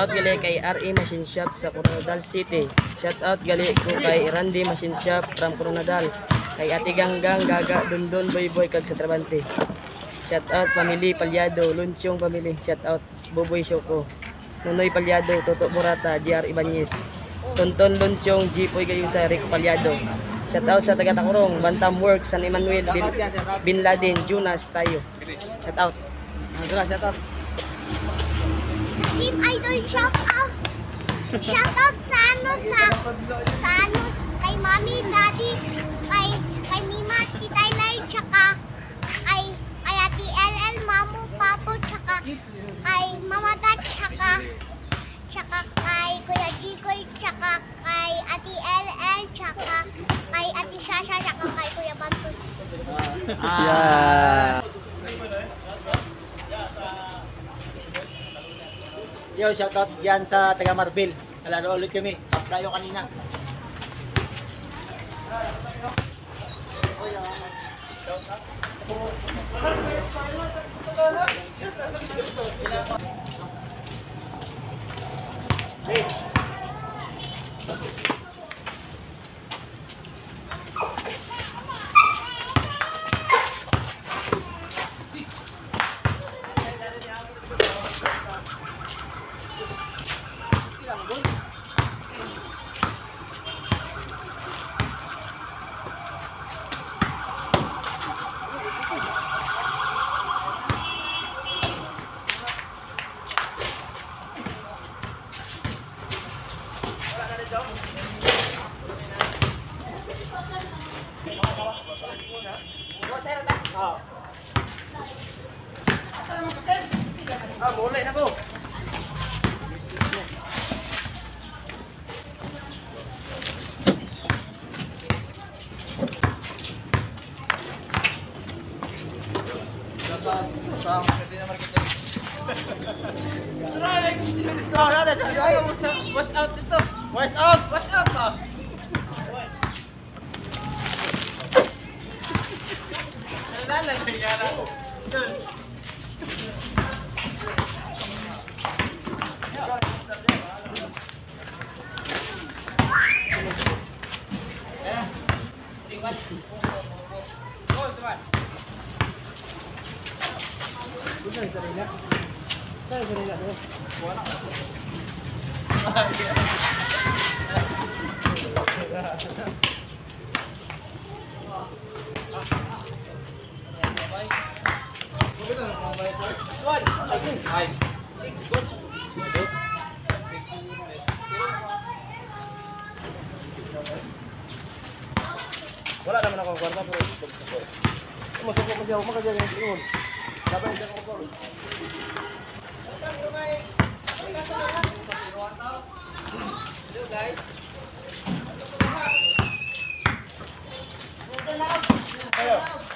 out gali kay RE Machine Shop sa Coronadal City. Shout out gali ko kay Randy Machine Shop from Coronadal. Kay Ate Ganggang, Gaga, Dondon, Boy Boy, kag sa Trabante. Shout out Family Palyado, Lunsyong Family. Shout out Boboy Shoko, Nunoy Palyado, Toto Burata, JR Ibanez, Tonton Lunsyong, Jipoy Gayusa, Rick Palyado. Shout out sa taga Takurong, Bantam Work, San Emmanuel, Bin Laden, Jonas, tayo. Shout out. Shout out. Team Idol, shout out. Shout out sa kay Mami, Daddy, kay Mima, Tita Lai, tsaka kay Ate LL, Mamu, Papo, tsaka kay Mama Dad, tsaka kay Kuya Jigoy, tsaka kay Ate LL, tsaka kay Ate Sasha, tsaka kay Kuya Bantu. Yo, shoutout yan sa taga Marbil. Nalaro ulit kami. Kaprayo kanina. Hey. Boleh na ko. Wash out ito. Wash out. Wash out pa. Nalala na yara. Wala naman ako kwarta pero masukok mo siya, makadya yung sinun. Sabay siya ako. Hello guys. Hello.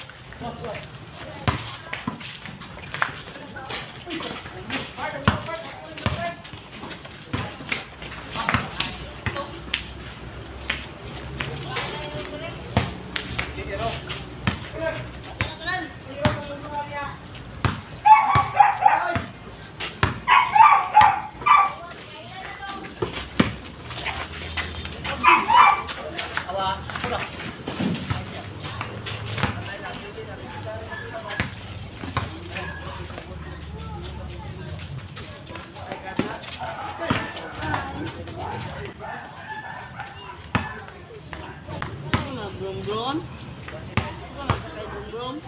Brum-brum. Brum-brum.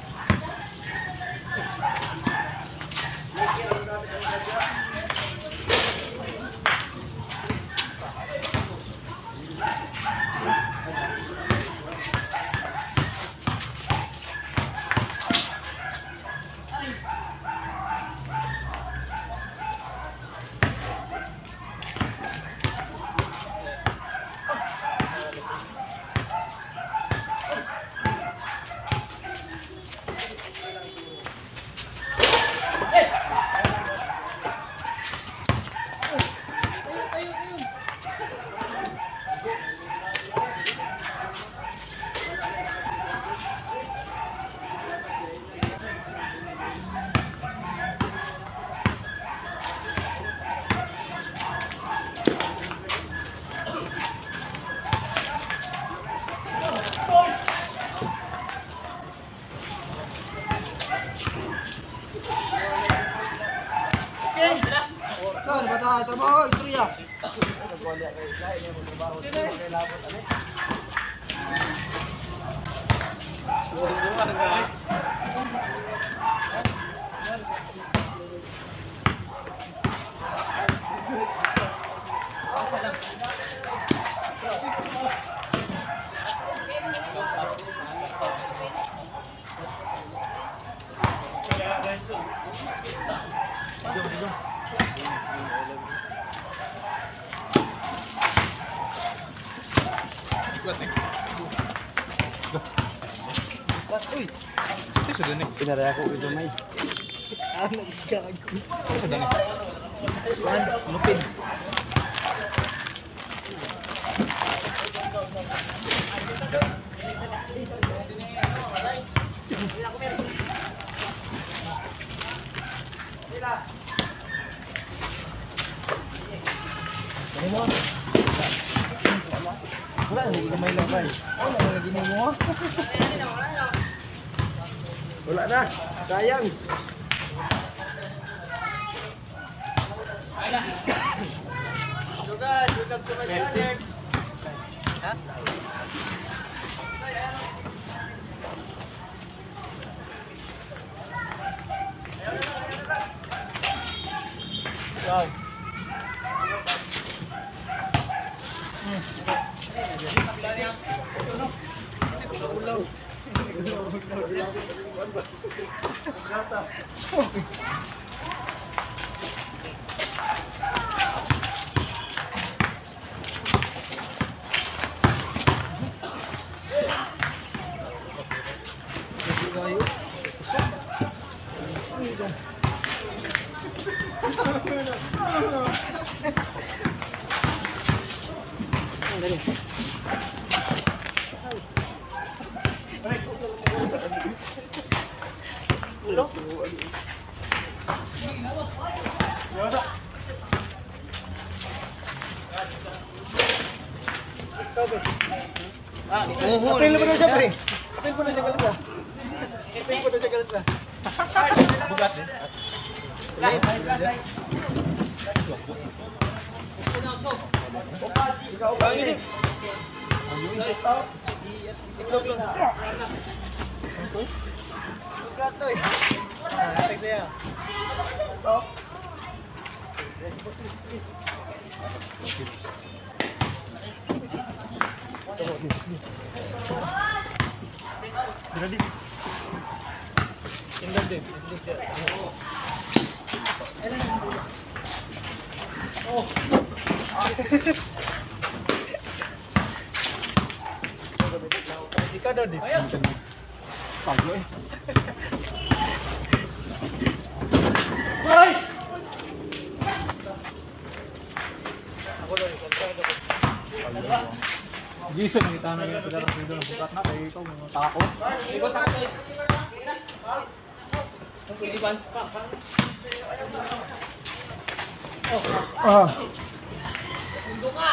niya kay lain niya mo trabaho. Kay labot ani. Pinaraya ko ito may. Lupin. Wala na gamay lang bay. Wala na gini mo. Wala na. Sayang. Wow. Apil mo na siya, pre. Apil mo na siya kalsa. Apil mo na siya kalsa. Bugat eh. Itlog lang. Bugat to eh. Hatag sa'yo. Ready? Tinggal din. Oh. Ikaw daw din. Pago eh. Hoy! Ako daw ikaw daw. Giso nakita na yung pagdarang video ng bukat na kaya ikaw mga tako. Ikot sa akin. Ang kuliban. Oh. Mundo ka.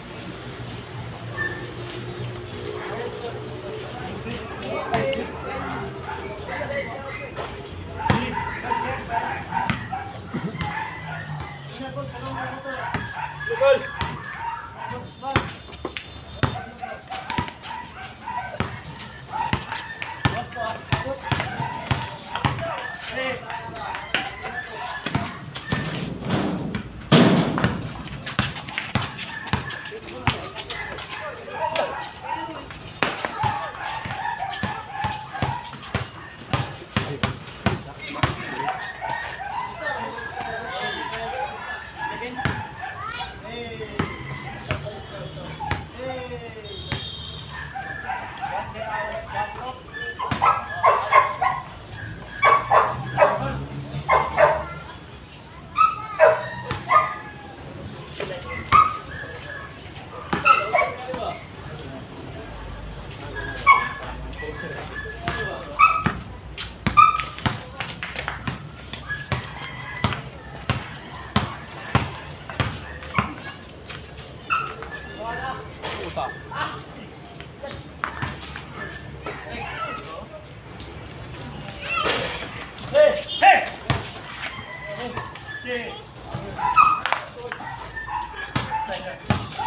Gol.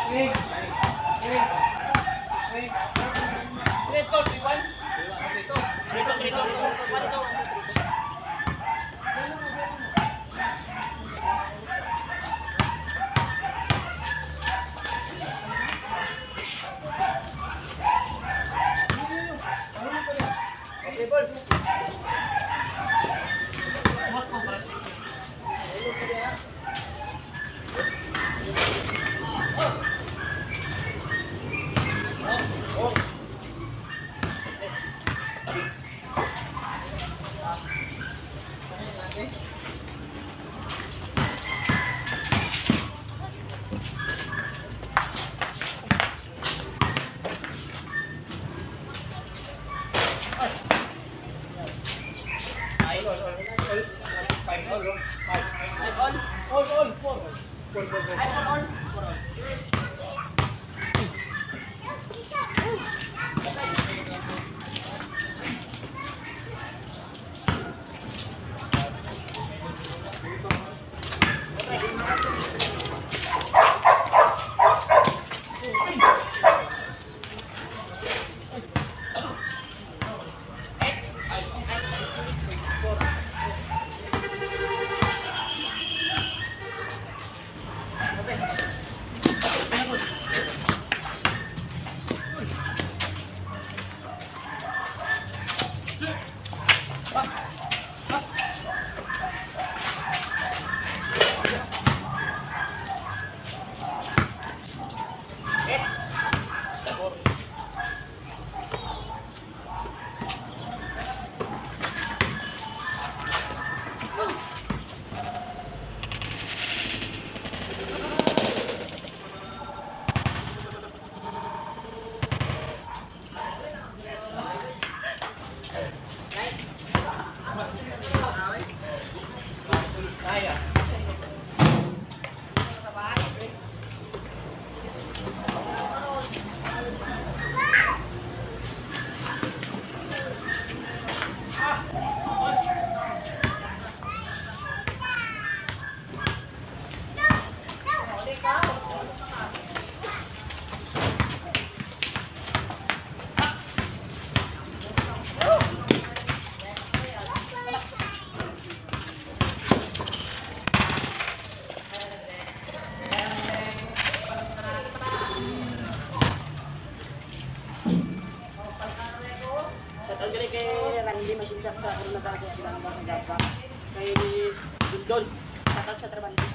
Ang galing kay Randy Masinchak sa Coronadal kay Atigang Gang Gabang. Kay Dundon, sakal sa Trabante.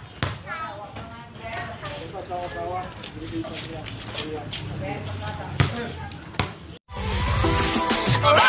Pasawa-sawa. Dito siya. Alright.